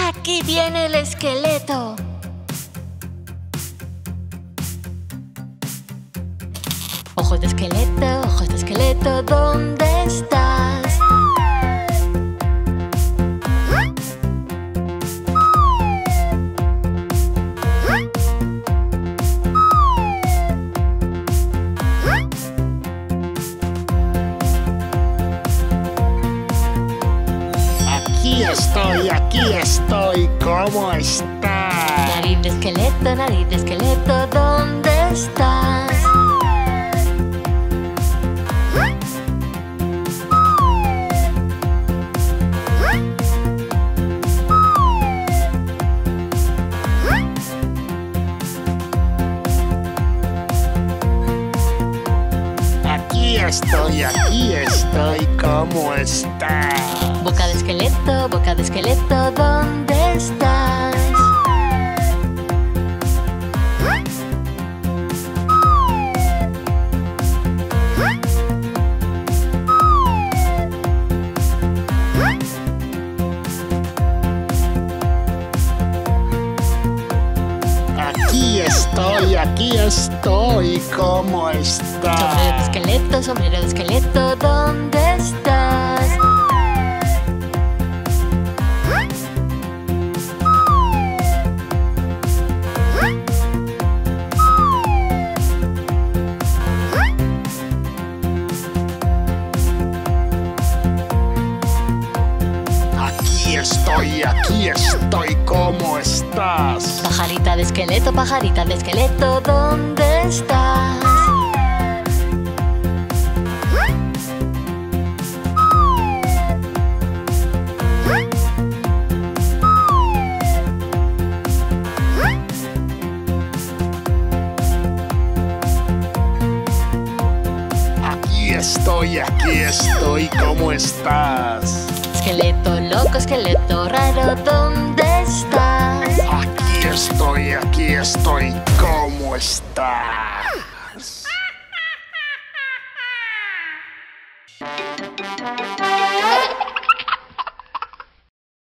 Aquí viene el esqueleto. Ojos de esqueleto, ¿dónde estás? Aquí estoy, ¿cómo estás? Nariz de esqueleto, ¿dónde estás? Aquí estoy, ¿cómo estás? Boca de esqueleto, ¿dónde estás? Aquí estoy, ¿cómo estás? Sombrero de esqueleto, ¿dónde estás? Aquí estoy, ¿cómo estás? Pajarita de esqueleto, ¿dónde estás? Aquí estoy, ¿cómo estás? Esqueleto loco, esqueleto raro, ¿dónde estás? Aquí estoy, ¿cómo estás?